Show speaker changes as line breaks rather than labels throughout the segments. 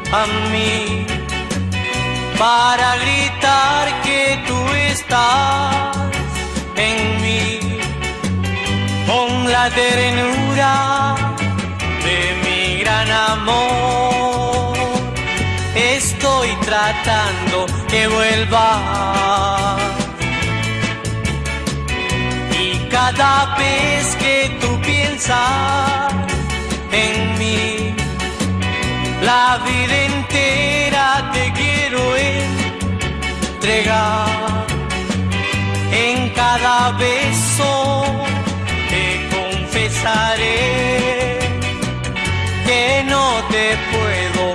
a mí para gritar que tú estás en mí, con la ternura de mi gran amor. Estoy tratando que vuelvas, y cada vez que tú piensas en mí, la vida entera te quiero entregar. En cada beso te confesaré que no te puedo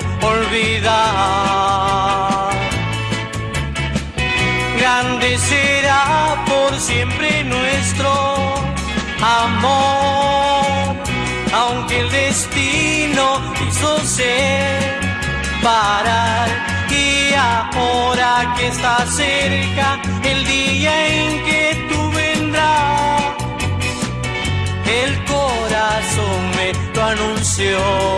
olvidar. Grande será por siempre nuestro amor, aunque el destino quiso separar. Y ahora que está cerca el día en que tú vendrás, el corazón me lo anunció.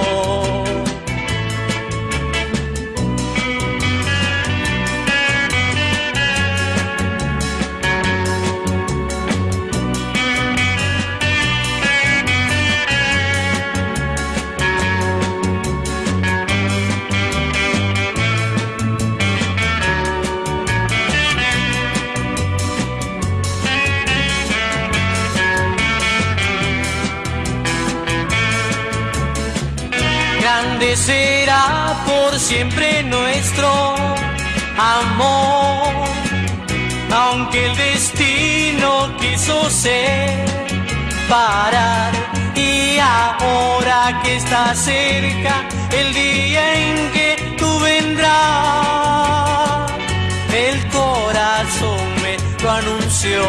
Grande será por siempre nuestro amor, aunque el destino quiso separar. Y ahora que está cerca el día en que tú vendrás, el corazón me lo anunció.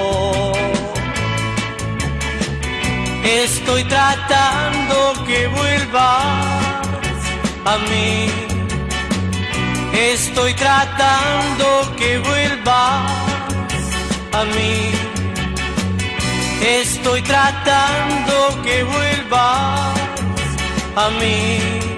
Estoy tratando que vuelvas a mí, estoy tratando que vuelvas a mí, estoy tratando que vuelvas a mí.